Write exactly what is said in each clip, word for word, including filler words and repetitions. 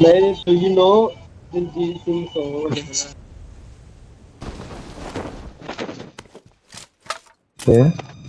नहीं, do you know Diljit Singh song? है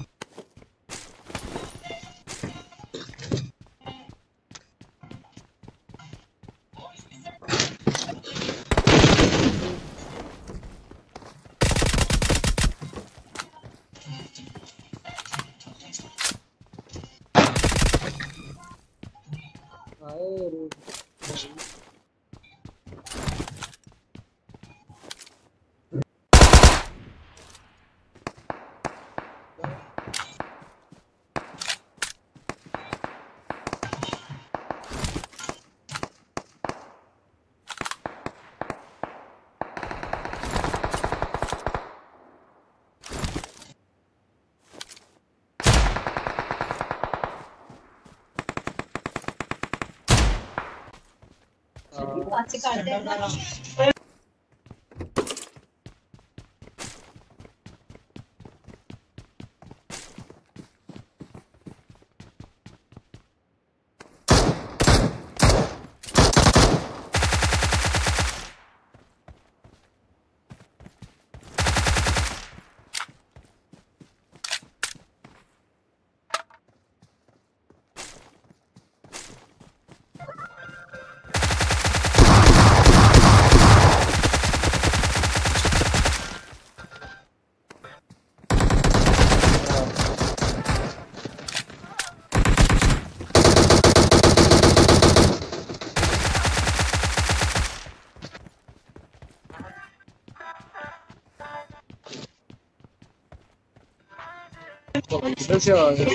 किधर से आ गए?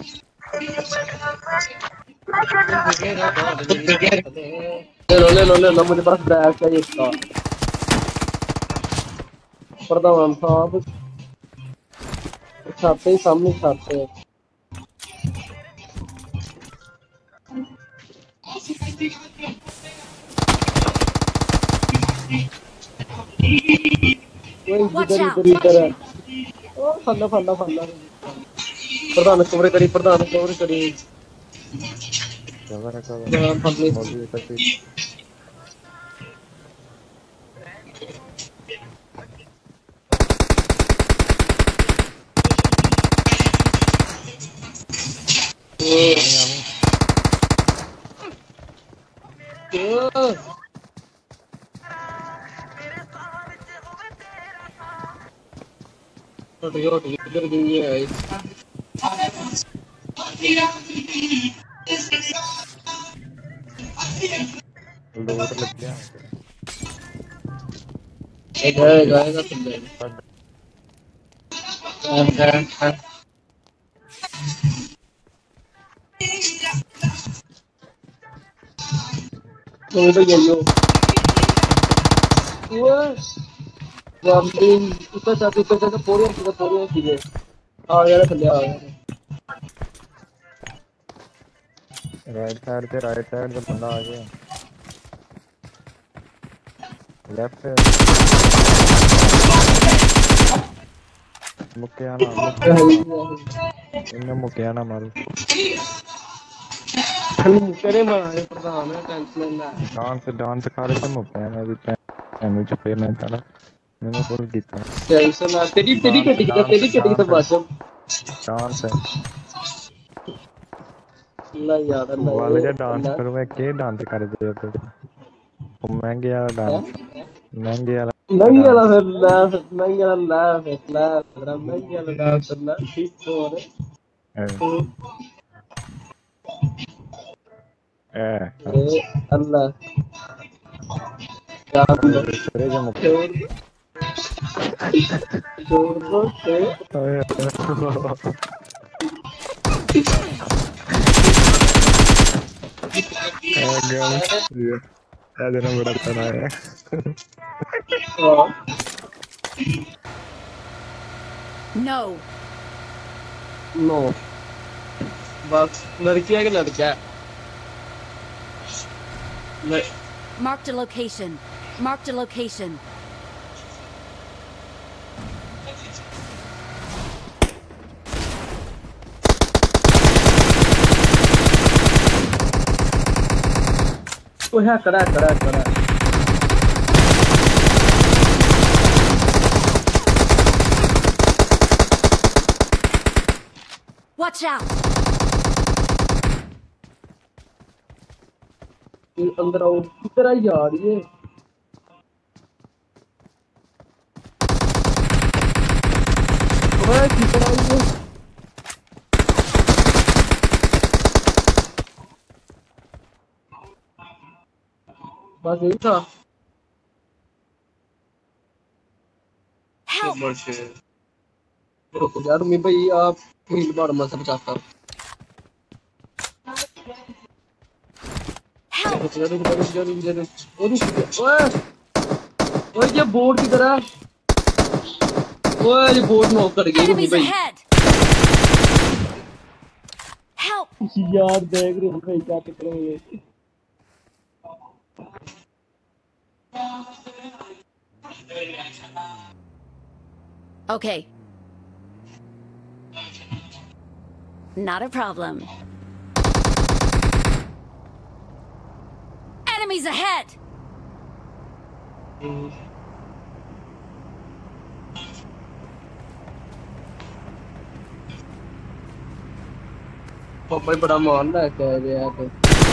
ले लो ले लो ले लो, मुझे पास बैग चाहिए इसका। प्रधान साहब छाते ही सामने छाते हैं। इधर इधर इधर है। ओ फल्ला फल्ला फल्ला प्रधान कवर करी, प्रधान कवर करी। कवर कवर मौजूद करती इधर गई है। लोड लग गया एक है जाएगा तुम ले तो इधर जाइयो। वो जंपिंग ऊपर से ऊपर से पूरी पूरी पूरी चीजें आ गया थल्ले आ गया। राइट साइड पे राइट साइड पे बंदा आ गया। लेफ्ट पे मुक्के आना मुक्के इन्हें मुक्के आना मारो। करे मारे प्रधान टेंशन ना डांस डांस खा रहे थे मुक्के आना भी एम एच पे मैं चला मैंने बोल दिया टेंशन ना तेरी तेरी कटी की तेरी कटी की बात डांस है ला यार अल्लाह वाले का डांस करो मैं के डांस कर दे तो महंगे वाला डांस महंगे वाला महंगे वाला फिर ला महंगे वाला ला फिर ला तेरा महंगे वाला डांस करना ठीक तो है ए अल्लाह क्या तेरे जो मुक्के जोर जोर से ada yang berat ya. No. No. बस लड़की है कि लड़का है? Marked a location. Marked a location. Oh, yeah, correct, correct, correct. Watch out! ये अंदर आओ किधर आई जा रही है ओए किधर आई है बस यही था Help! रुको यार मैं भाई आप हील मार मैं सब चाहता हूँ Help! रुक जा रुक जा रुक जा रुक जा रुक जा रुक जा ओए ओए ये बोर्ड की तरह ओए ये बोर्ड नॉक कर गई रुक Enemies भाई ahead! Help! यार देख रहे हो भाई क्या चक्कर है ये Okay. Not a problem. Enemies ahead! पापा ही बड़ा मान रहा है क्या है यार तो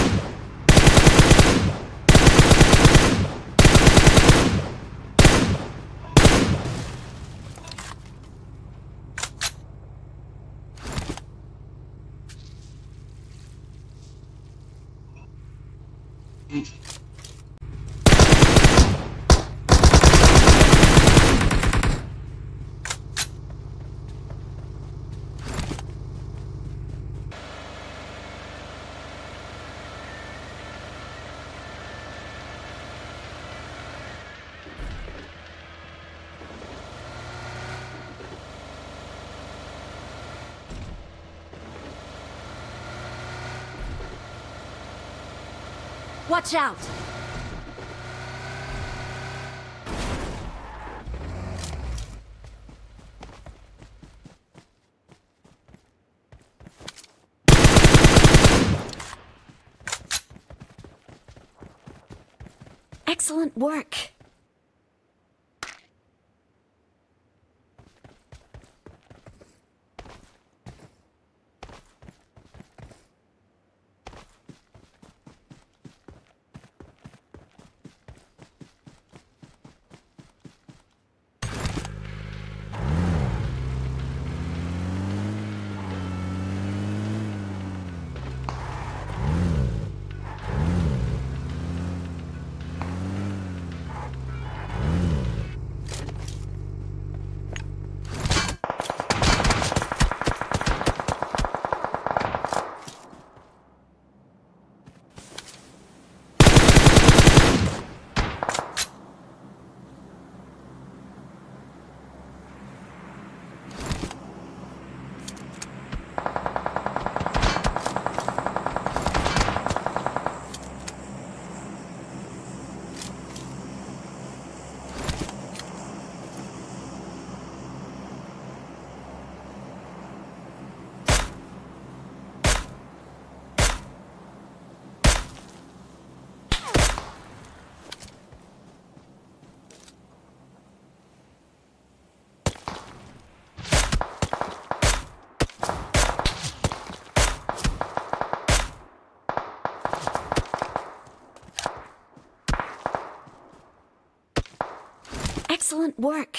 Watch out! Excellent work. Excellent work.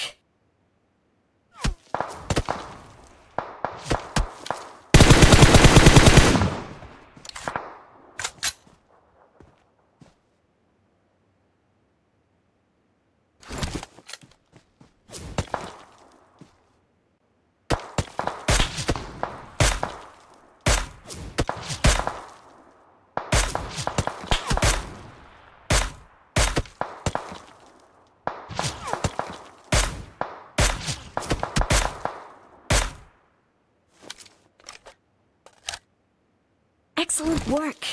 Excellent work.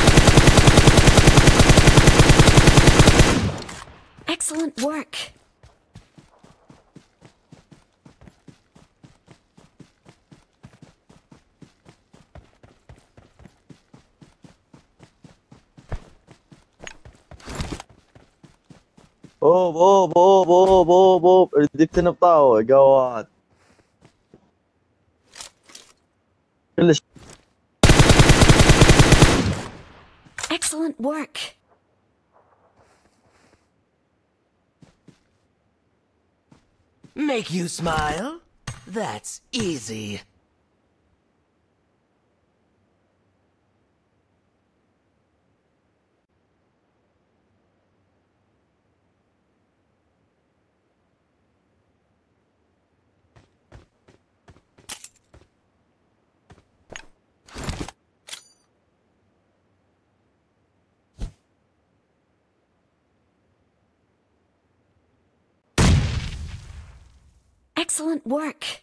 Excellent work. Bob, Bob, Bob, Bob, Bob, Bob. Er dit in op touw. Go on. كلش. Excellent work. Make you smile? That's easy. Excellent work.